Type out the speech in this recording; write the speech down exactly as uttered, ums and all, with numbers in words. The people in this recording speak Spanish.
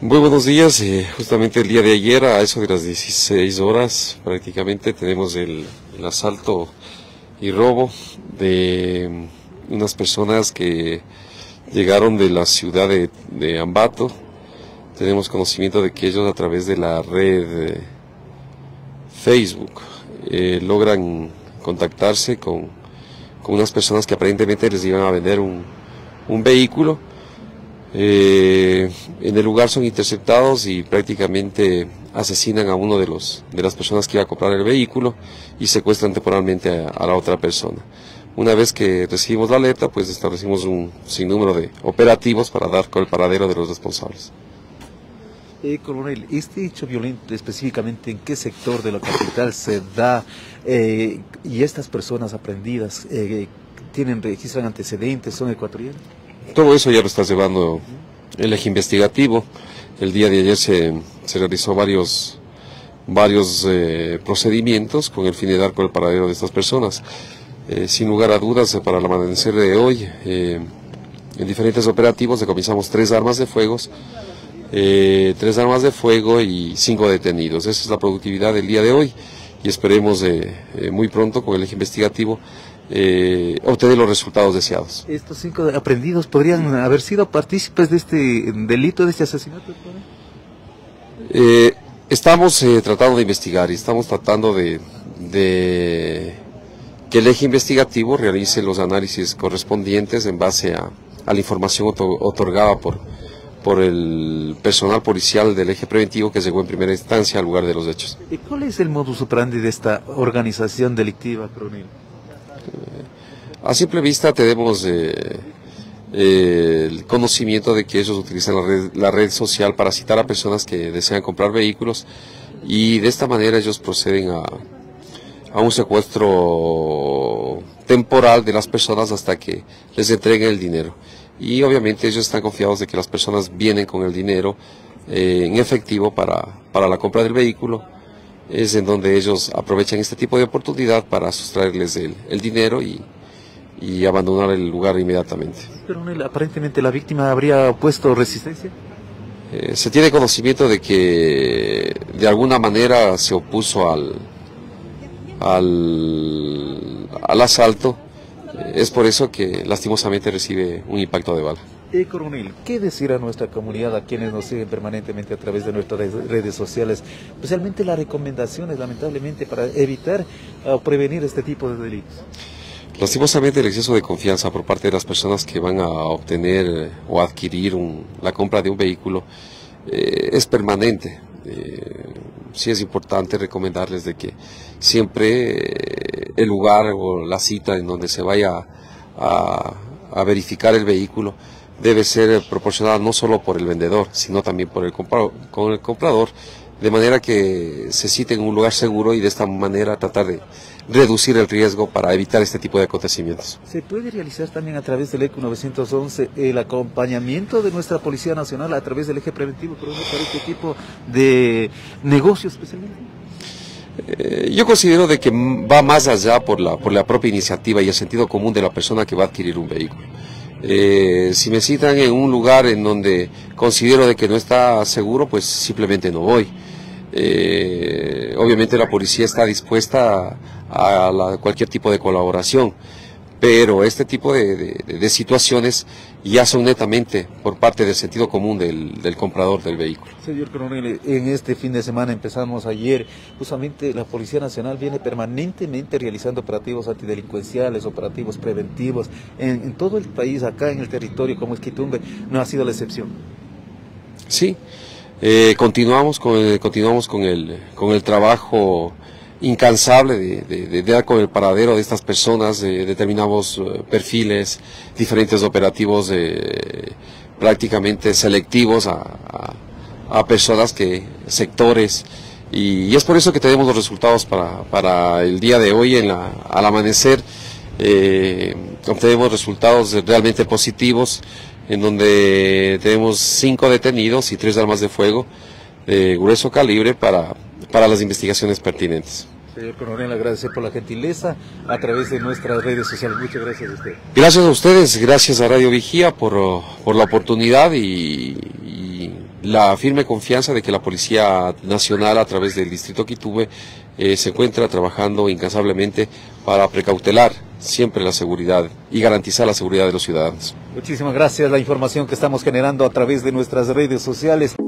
Muy buenos días, eh, justamente el día de ayer a eso de las dieciséis horas prácticamente tenemos el, el asalto y robo de unas personas que llegaron de la ciudad de, de Ambato. Tenemos conocimiento de que ellos a través de la red eh, Facebook eh, logran contactarse con, con unas personas que aparentemente les iban a vender un, un vehículo. Eh, en el lugar son interceptados y prácticamente asesinan a uno de los de las personas que iba a comprar el vehículo y secuestran temporalmente a, a la otra persona. Una vez que recibimos la alerta, pues establecimos un sinnúmero de operativos para dar con el paradero de los responsables. Eh, coronel, este hecho violento específicamente en qué sector de la capital se da eh, y estas personas aprendidas eh, tienen registran antecedentes, son ecuatorianos. Todo eso ya lo está llevando el eje investigativo. El día de ayer se, se realizó varios, varios eh, procedimientos con el fin de dar con el paradero de estas personas. Eh, sin lugar a dudas, para el amanecer de hoy, eh, en diferentes operativos decomisamos tres armas de fuego, eh, tres armas de fuego y cinco detenidos. Esa es la productividad del día de hoy y esperemos eh, eh, muy pronto con el eje investigativo Eh, obtener los resultados deseados. ¿Estos cinco aprendidos podrían haber sido partícipes de este delito, de este asesinato? Eh, estamos eh, tratando de investigar y estamos tratando de, de que el eje investigativo realice los análisis correspondientes en base a, a la información otorgada por, por el personal policial del eje preventivo que llegó en primera instancia al lugar de los hechos. ¿Y cuál es el modus operandi de esta organización delictiva, coronel? A simple vista tenemos eh, eh, el conocimiento de que ellos utilizan la red, la red social para citar a personas que desean comprar vehículos y de esta manera ellos proceden a, a un secuestro temporal de las personas hasta que les entreguen el dinero. Y obviamente ellos están confiados de que las personas vienen con el dinero eh, en efectivo para, para la compra del vehículo. Es en donde ellos aprovechan este tipo de oportunidad para sustraerles el, el dinero y, y abandonar el lugar inmediatamente. Pero aparentemente la víctima habría opuesto resistencia. Eh, se tiene conocimiento de que de alguna manera se opuso al, al, al asalto. Es por eso que lastimosamente recibe un impacto de bala. Eh, coronel, ¿qué decir a nuestra comunidad, a quienes nos siguen permanentemente a través de nuestras redes sociales, especialmente las recomendaciones, lamentablemente, para evitar o prevenir este tipo de delitos? Lastimosamente el exceso de confianza por parte de las personas que van a obtener o adquirir un, la compra de un vehículo eh, es permanente. Eh, sí es importante recomendarles de que siempre eh, el lugar o la cita en donde se vaya a, a verificar el vehículo debe ser proporcionada no solo por el vendedor, sino también por el comprador, con el comprador, de manera que se cite en un lugar seguro y de esta manera tratar de reducir el riesgo para evitar este tipo de acontecimientos. ¿Se puede realizar también a través del E C U novecientos once el acompañamiento de nuestra Policía Nacional a través del eje preventivo para este tipo de negocios especialmente? Eh, yo considero de que va más allá por la, por la propia iniciativa y el sentido común de la persona que va a adquirir un vehículo. Eh, si me citan en un lugar en donde considero de que no está seguro, pues simplemente no voy. Eh, obviamente la policía está dispuesta a, a la, cualquier tipo de colaboración, pero este tipo de, de, de situaciones ya son netamente por parte del sentido común del, del comprador del vehículo. Señor coronel, en este fin de semana empezamos ayer, justamente la Policía Nacional viene permanentemente realizando operativos antidelincuenciales, operativos preventivos, en, en todo el país, acá en el territorio como es Quitumbe, no ha sido la excepción. Sí, eh, continuamos con el, continuamos con el, con el trabajo incansable de, de, de, de dar con el paradero de estas personas, eh, determinamos uh, perfiles, diferentes operativos eh, prácticamente selectivos a, a, a personas que, sectores, y, y es por eso que tenemos los resultados para, para el día de hoy, en la, al amanecer, eh, obtenemos resultados realmente positivos, en donde tenemos cinco detenidos y tres armas de fuego de grueso calibre para para las investigaciones pertinentes. Señor coronel, agradecer por la gentileza a través de nuestras redes sociales. Muchas gracias a usted. Gracias a ustedes, gracias a Radio Vigía por, por la oportunidad y, y la firme confianza de que la Policía Nacional, a través del Distrito Quitume, eh, se encuentra trabajando incansablemente para precautelar siempre la seguridad y garantizar la seguridad de los ciudadanos. Muchísimas gracias. La información que estamos generando a través de nuestras redes sociales.